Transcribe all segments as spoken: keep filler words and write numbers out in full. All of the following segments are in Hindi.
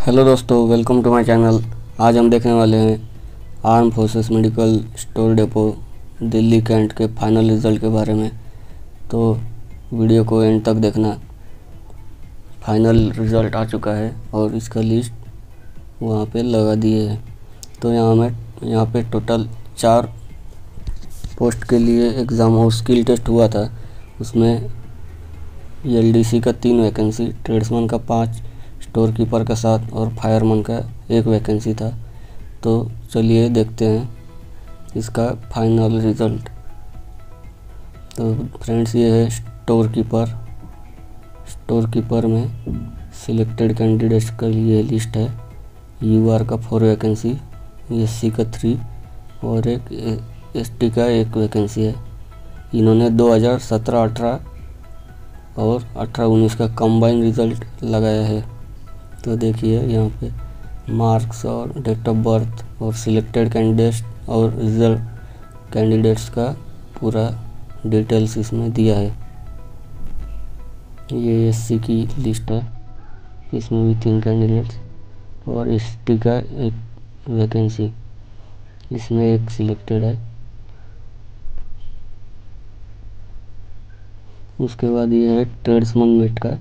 हेलो दोस्तों, वेलकम टू माय चैनल। आज हम देखने वाले हैं arm forces medical store depot Delhi cantt के फाइनल रिज़ल्ट के बारे में। तो वीडियो को एंड तक देखना। फाइनल रिज़ल्ट आ चुका है और इसका लिस्ट वहाँ पे लगा दिए है। तो यहाँ में यहाँ पे टोटल चार पोस्ट के लिए एग्ज़ाम और स्किल टेस्ट हुआ था। उसमें एलडीसी का तीन वैकेंसी, ट्रेड्समैन का पाँच, स्टोर कीपर का साथ और फायरमैन का एक वैकेंसी था। तो चलिए देखते हैं इसका फाइनल रिज़ल्ट। तो फ्रेंड्स, ये है स्टोर कीपर। स्टोर कीपर में सिलेक्टेड कैंडिडेट्स का ये लिस्ट है। यूआर का फोर वैकेंसी, एससी का थ्री और एक एसटी का एक वैकेंसी है। इन्होंने दो हज़ार सत्रह अठारह और अठारह उन्नीस का कंबाइन रिज़ल्ट लगाया है। तो देखिए यहाँ पे मार्क्स और डेट ऑफ बर्थ और सिलेक्टेड कैंडिडेट्स और रिजल्ट कैंडिडेट्स का पूरा डिटेल्स इसमें दिया है। ये एससी की लिस्ट है, इसमें भी तीन कैंडिडेट्स और एसटी का एक वैकेंसी, इसमें एक सिलेक्टेड है। उसके बाद ये है ट्रेड्समैन मेट का,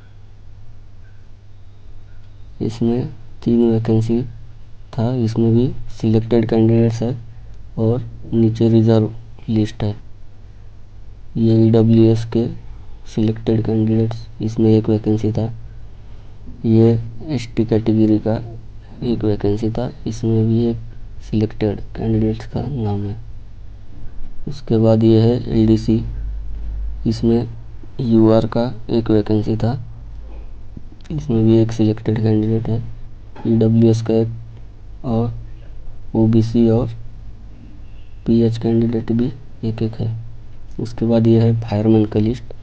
इसमें तीन वैकेंसी था, इसमें भी सिलेक्टेड कैंडिडेट्स है और नीचे रिज़र्व लिस्ट है। ये ईडब्ल्यूएस के सिलेक्टेड कैंडिडेट्स, इसमें एक वैकेंसी था। ये एसटी कैटेगरी का एक वैकेंसी था, इसमें भी एक सिलेक्टेड कैंडिडेट्स का नाम है। उसके बाद ये है एलडीसी, इसमें यूआर का एक वैकेंसी था, इसमें भी एक सिलेक्टेड कैंडिडेट है। ईडब्ल्यूएस का एक और ओबीसी और पीएच कैंडिडेट भी एक एक है। उसके बाद ये है फायरमैन का लिस्ट,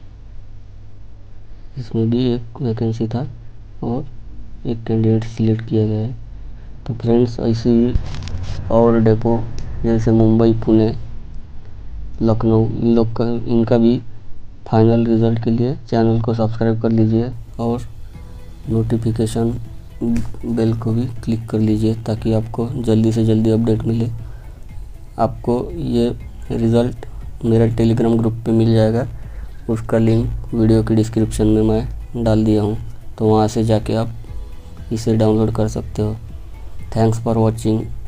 इसमें भी एक वैकेंसी था और एक कैंडिडेट सिलेक्ट किया गया है। तो फ्रेंड्स, ऐसे ही और डिपो जैसे मुंबई, पुणे, लखनऊ, इन लोग का इनका भी फाइनल रिज़ल्ट के लिए चैनल को सब्सक्राइब कर लीजिए और नोटिफिकेशन बेल को भी क्लिक कर लीजिए ताकि आपको जल्दी से जल्दी अपडेट मिले। आपको ये रिज़ल्ट मेरा टेलीग्राम ग्रुप पे मिल जाएगा, उसका लिंक वीडियो के डिस्क्रिप्शन में मैं डाल दिया हूँ, तो वहाँ से जाके आप इसे डाउनलोड कर सकते हो। Thanks for watching.